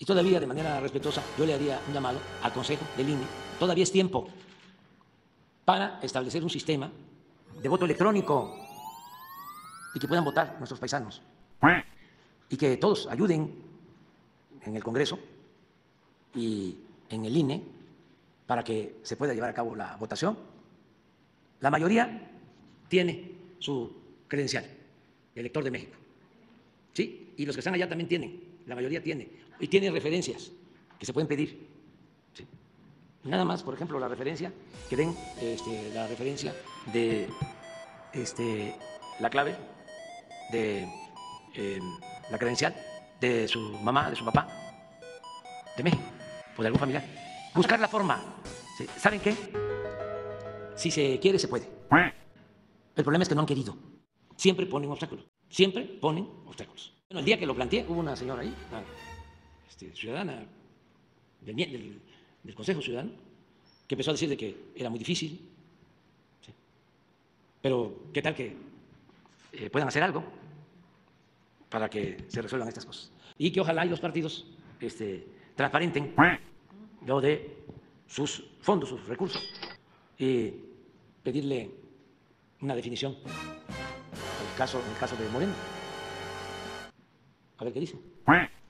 Y todavía, de manera respetuosa, yo le haría un llamado al Consejo del INE. Todavía es tiempo para establecer un sistema de voto electrónico y que puedan votar nuestros paisanos. Y que todos ayuden en el Congreso y en el INE para que se pueda llevar a cabo la votación. La mayoría tiene su credencial de elector de México. ¿Sí? Y los que están allá también tienen, la mayoría tiene. Y tiene referencias que se pueden pedir. ¿Sí? Nada más, por ejemplo, la referencia, que den la referencia de la clave de la credencial de su mamá, de su papá, de México, o de algún familiar. Buscar la forma. ¿Sí? ¿Saben qué? Si se quiere, se puede. El problema es que no han querido. Siempre ponen obstáculos. Siempre ponen obstáculos. Bueno, el día que lo planteé, hubo una señora ahí, una ciudadana del Consejo Ciudadano, que empezó a decir de que era muy difícil. ¿Sí? Pero, ¿qué tal que puedan hacer algo para que se resuelvan estas cosas? Y que ojalá y los partidos transparenten lo de sus fondos, sus recursos, y pedirle una definición en el caso de Moreno. A ver qué dice.